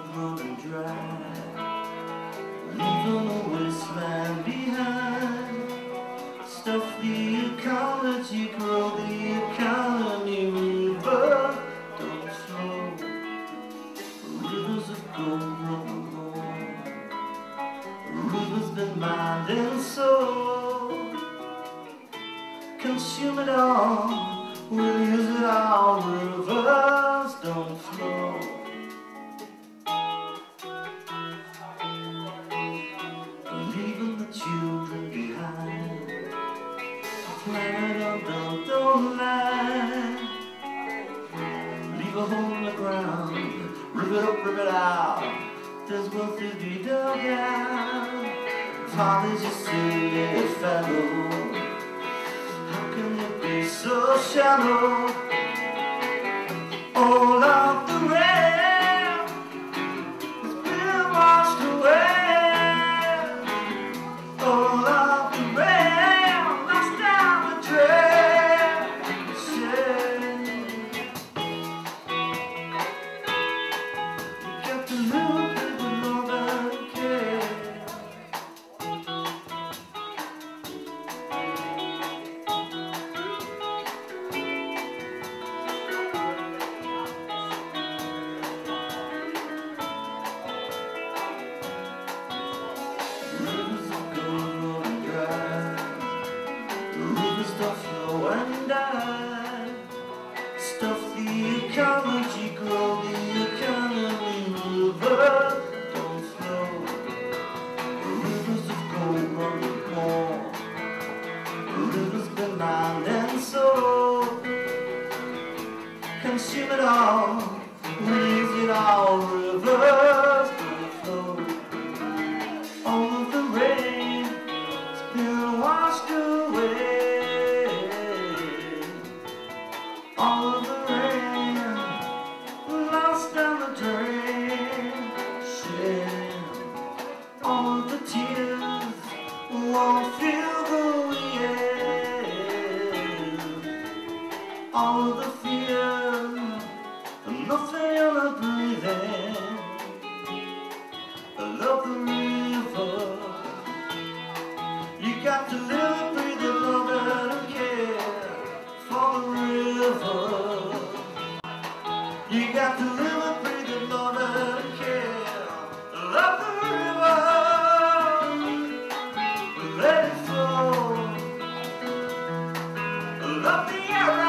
running dry, leaving a wasteland behind. Stuff the ecology, grow the economy. River don't flow, rivers of gold run alone. River's been mined and sold. Consume it all, we'll use it all. Rivers don't flow. Leaving the children behind. Planet on don't lie. Leave a hole in the ground. Rip it up, rip it out. There's wealth to be dug out. Fathers, you silly fellow, how can you be so shallow? All of the rain has been washed away. All of the rain lost down the drain. You got to look at the love and care. Rivers of gold running dry, rivers that flow and die. Stuff the ecology, grow the economy. Rivers don't flow, rivers of gold running more. Rivers been mined and sold. Consume it all, use it all. Rivers don't flow. All of the rain has been washed away. All of the rain lost down the drain. Shame. All of the tears won't fill the end. All of the fear, nothing on the breathing. I love the river. You got to live and breathe and love it and care for the river. You got to live and breathe and love it and care. Love the river, let it flow. Love the air.